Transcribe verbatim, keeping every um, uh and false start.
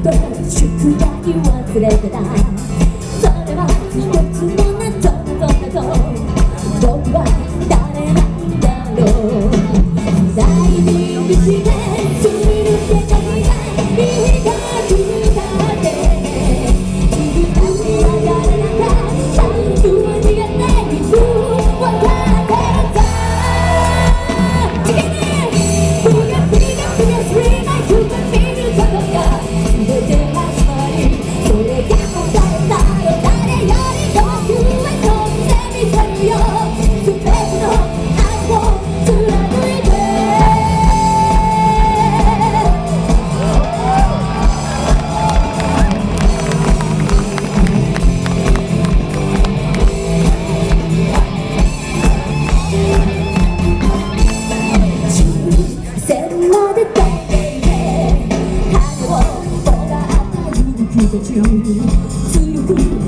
と宿題忘れてた。それは一つの謎謎謎。僕は誰なんだろう。大事にしてする世界がいいかくたって自分たちは誰なんだ。ちゃんとは逃げない理由わかってるさ。次にブガブガブガスリーマイクが見ることが全て始まり、それが答えだよ。誰より遠くへ飛んでみせるよ。全ての愛を貫いて。線まで飛んでいて羽をもらっていく途中、強く